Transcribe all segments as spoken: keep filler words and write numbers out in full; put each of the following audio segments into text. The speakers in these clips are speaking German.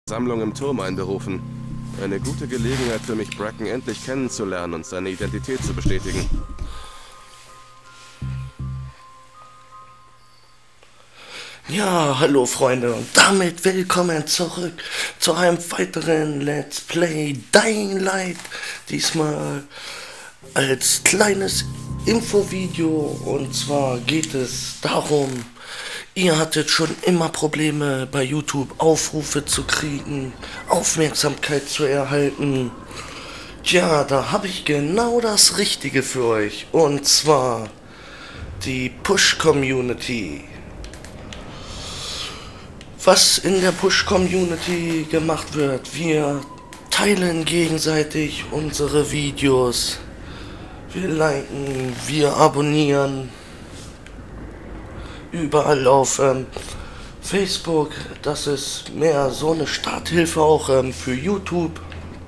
Sammlung im Turm einberufen. Eine gute Gelegenheit für mich, Bracken endlich kennenzulernen und seine Identität zu bestätigen. Ja, hallo Freunde und damit willkommen zurück zu einem weiteren Let's Play Dying Light. Diesmal als kleines Infovideo, und zwar geht es darum, ihr hattet schon immer Probleme bei YouTube Aufrufe zu kriegen, Aufmerksamkeit zu erhalten. Ja, da habe ich genau das Richtige für euch, und zwar die Push-Community. Was in der Push-Community gemacht wird: Wir teilen gegenseitig unsere Videos, wir liken, wir abonnieren überall auf ähm, Facebook. Das ist mehr so eine Starthilfe auch ähm, für YouTube.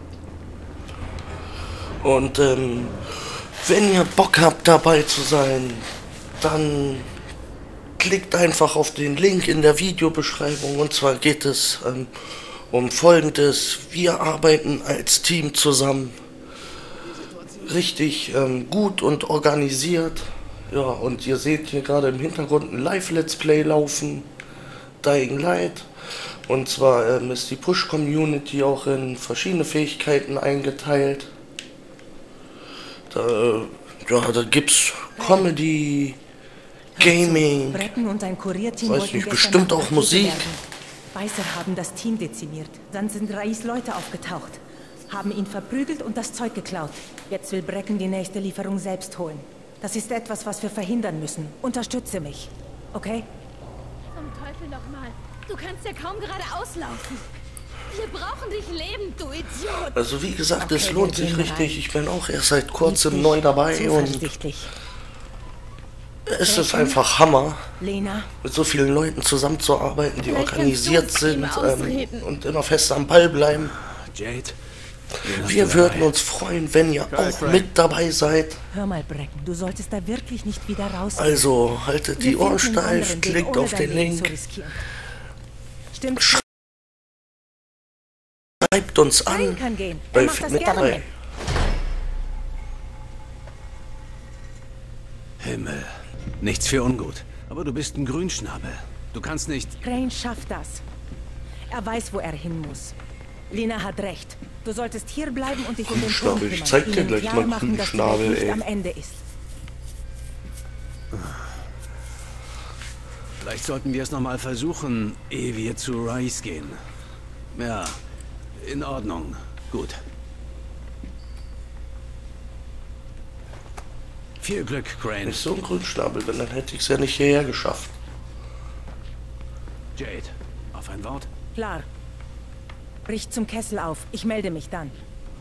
Und ähm, wenn ihr Bock habt, dabei zu sein, dann klickt einfach auf den Link in der Videobeschreibung. Und zwar geht es ähm, um Folgendes: Wir arbeiten als Team zusammen, richtig ähm, gut und organisiert. Ja, und ihr seht hier gerade im Hintergrund ein Live-Let's Play laufen, Dying Light. Und zwar ähm, ist die Push-Community auch in verschiedene Fähigkeiten eingeteilt. Da, äh, ja, da gibt's Comedy, Gaming, und sein Kurierteam weiß nicht, bestimmt auch Musik. Weiße haben das Team dezimiert. Dann sind Rais Leute aufgetaucht, haben ihn verprügelt und das Zeug geklaut. Jetzt will Bracken die nächste Lieferung selbst holen. Das ist etwas, was wir verhindern müssen. Unterstütze mich, okay? Zum Teufel nochmal. Du kannst ja kaum geradeaus laufen. Wir brauchen dich lebend, du Idiot. Also wie gesagt, Okay, es lohnt wir sich gehen richtig. rein. Ich bin auch erst seit kurzem Richtig, neu dabei und zuversichtlich. es ist einfach Hammer, Lena, mit so vielen Leuten zusammenzuarbeiten, die Vielleicht organisiert kannst du uns sind ihm ähm, ausreden. und immer fest am Ball bleiben. Jade, Wir würden uns freuen, wenn ihr auch mit dabei seid. hör mal, Bracken, du solltest da wirklich nicht wieder raus. Also haltet die Wir Ohren finden einen steif, anderen Weg, klickt ohne auf dein den Leben zu Link, riskieren. Stimmt. schreibt uns Ryan an, kann gehen. Er bei macht das mit gerne. dabei. Himmel. Nichts für ungut. Aber du bist ein Grünschnabel. Du kannst nicht... Crane schafft das. Er weiß, wo er hin muss. Lena hat recht. Du solltest hier bleiben und dich um den Turm Grünschnabel, ich kümmern. zeig dir Ihnen gleich klar mal machen, dass die Grünschnabel, Welt nicht ey. am Ende ist. Vielleicht sollten wir es nochmal versuchen, ehe wir zu Rais gehen. Ja, in Ordnung. Gut. Viel Glück, Wenn Crane. ich so ein Grünschnabel bin, dann hätte ich es ja nicht hierher geschafft. Jade, auf ein Wort? Klar. Brich zum Kessel auf. Ich melde mich dann.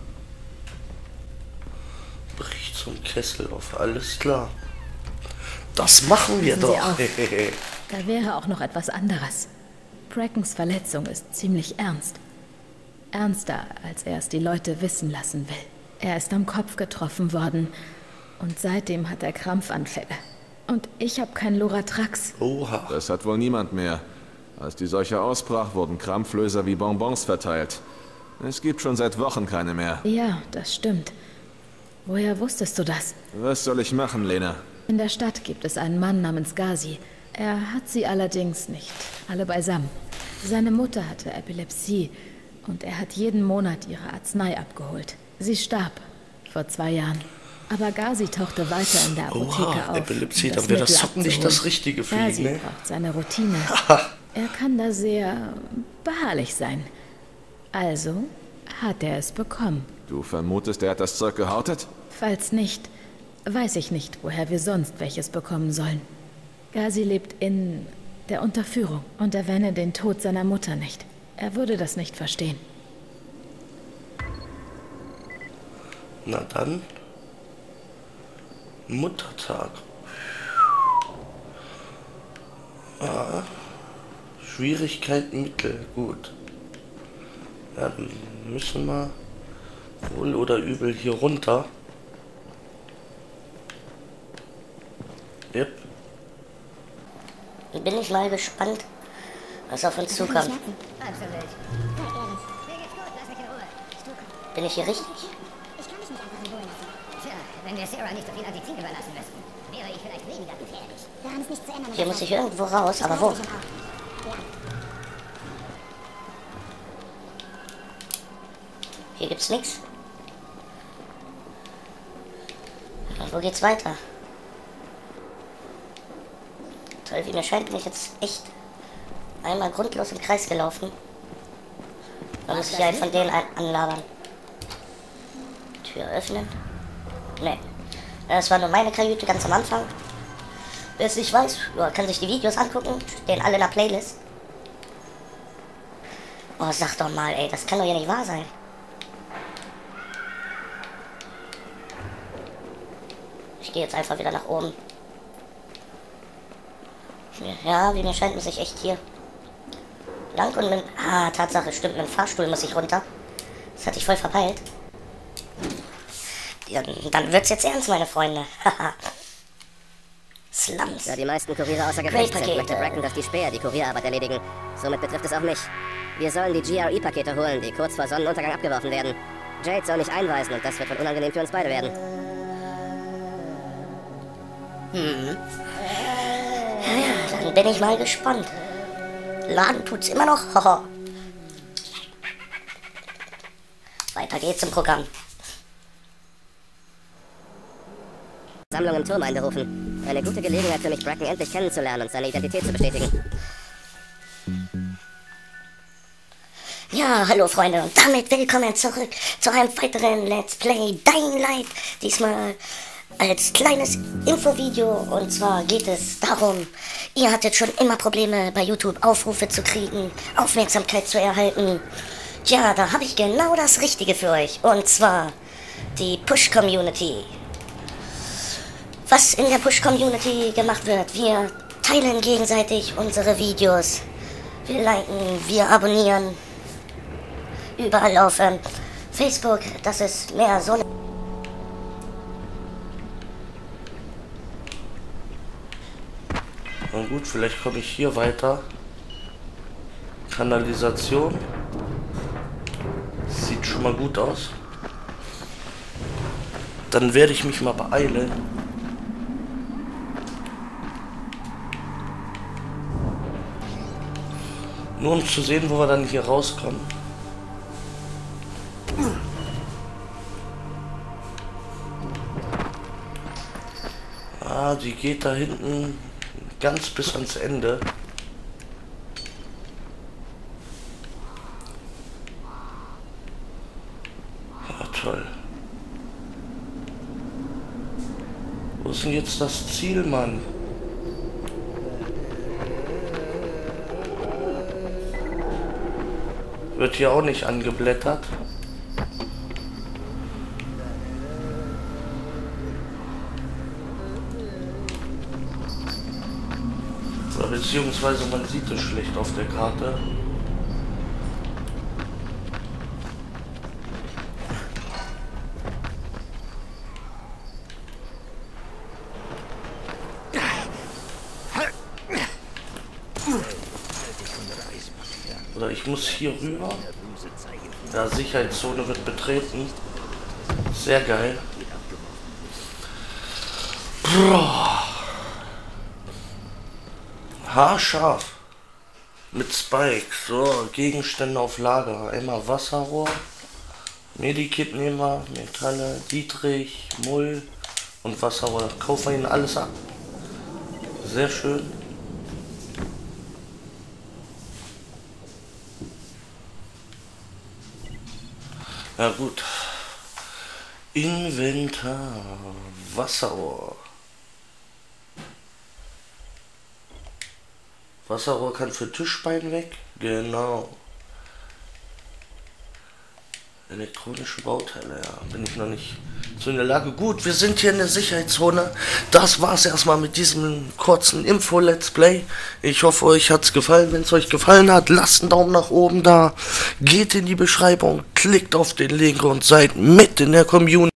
Brich zum Kessel auf, alles klar. Das machen wir Passen Sie doch. auf. Da wäre auch noch etwas anderes. Brackens Verletzung ist ziemlich ernst. Ernster, als er es die Leute wissen lassen will. Er ist am Kopf getroffen worden und seitdem hat er Krampfanfälle. Und ich habe kein Loratrax. Oha. Das hat wohl niemand mehr. Als die Seuche ausbrach, wurden Krampflöser wie Bonbons verteilt. Es gibt schon seit Wochen keine mehr. Ja, das stimmt. Woher wusstest du das? Was soll ich machen, Lena? In der Stadt gibt es einen Mann namens Gazi. Er hat sie allerdings nicht alle beisammen. Seine Mutter hatte Epilepsie und er hat jeden Monat ihre Arznei abgeholt. Sie starb vor zwei Jahren. Aber Gazi tauchte weiter in der Apotheke Oha, auf. Epilepsie, um dann wäre das Mittel Zocken nicht abzuholen. das Richtige für ihn, Gazi ne? braucht seine Routine. Er kann da sehr beharrlich sein. Also hat er es bekommen. Du vermutest, er hat das Zeug gehortet? Falls nicht, weiß ich nicht, woher wir sonst welches bekommen sollen. Gazi lebt in der Unterführung und erwähne den Tod seiner Mutter nicht. Er würde das nicht verstehen. Na dann. Muttertag. Ah. Schwierigkeit Mittel, gut. Ja, dann müssen wir wohl oder übel hier runter. Yep. Bin ich mal gespannt, was auf uns zukommt. Also, Welt. Bin ich hier richtig? Ich kann mich nicht einfach in Ruhe lassen. Tja, wenn wir Sarah nicht so viel an die Team überlassen müssten, wäre ich vielleicht weniger gefährlich. Wir haben es nicht zu ändern. Hier muss ich irgendwo raus, aber wo? Ja. Hier gibt's nichts. Wo geht's weiter? Toll, wie mir scheint, bin ich jetzt echt einmal grundlos im Kreis gelaufen. Da muss ich ja von denen anlabern. Tür öffnen. Ne. Das war nur meine Kajüte ganz am Anfang. Wer es nicht weiß, ja, kann sich die Videos angucken. Stehen alle in der Playlist. Oh, sag doch mal, ey, das kann doch ja nicht wahr sein. Ich gehe jetzt einfach wieder nach oben. Ja, wie mir scheint, muss ich echt hier lang und mit... Ah, Tatsache, stimmt, mit dem Fahrstuhl muss ich runter. Das hatte ich voll verpeilt. Ja, dann wird's jetzt ernst, meine Freunde. Haha. Slums. Da die meisten Kuriere außer Gefecht sind, möchte Bracken, dass die Späher die Kurierarbeit erledigen. Somit betrifft es auch mich. Wir sollen die G R E-Pakete holen, die kurz vor Sonnenuntergang abgeworfen werden. Jade soll mich einweisen und das wird wohl unangenehm für uns beide werden. Hm. Ja, dann bin ich mal gespannt. Laden tut's immer noch. Haha. Weiter geht's im Programm. Sammlung im Turm einberufen. Eine gute Gelegenheit für mich, Bracken endlich kennenzulernen und seine Identität zu bestätigen. Ja, hallo Freunde und damit willkommen zurück zu einem weiteren Let's Play Dying Light. Diesmal als kleines Infovideo, und zwar geht es darum, ihr hattet schon immer Probleme bei YouTube Aufrufe zu kriegen, Aufmerksamkeit zu erhalten. Ja, da habe ich genau das Richtige für euch, und zwar die Push-Community. Was in der Push-Community gemacht wird, wir teilen gegenseitig unsere Videos, wir liken, wir abonnieren, überall auf ähm, Facebook, das ist mehr so eine... Na gut, vielleicht komme ich hier weiter. Kanalisation. Sieht schon mal gut aus. Dann werde ich mich mal beeilen. Nur um zu sehen, wo wir dann hier rauskommen. Ah, die geht da hinten ganz bis ans Ende. Ja, toll. Wo ist denn jetzt das Ziel, Mann? Wird hier auch nicht angeblättert. Oder beziehungsweise man sieht es schlecht auf der Karte. Oder ich muss hier rüber. Ja, Sicherheitszone wird betreten. Sehr geil. Boah. Haarscharf. Mit Spike. So, Gegenstände auf Lager. Einmal Wasserrohr. Medikit nehmen wir. Metalle. Dietrich. Mull. Und Wasserrohr. Kaufen wir ihnen alles ab. Sehr schön. Ja gut. Inventar. Wasserrohr. Wasserrohr kann für Tischbein weg. Genau. Elektronische Bauteile, ja. Bin ich noch nicht so in der Lage. Gut, wir sind hier in der Sicherheitszone. Das war's erstmal mit diesem kurzen Info-Let's Play. Ich hoffe, euch hat's gefallen. Wenn es euch gefallen hat, lasst einen Daumen nach oben da. Geht in die Beschreibung, klickt auf den Link und seid mit in der Community.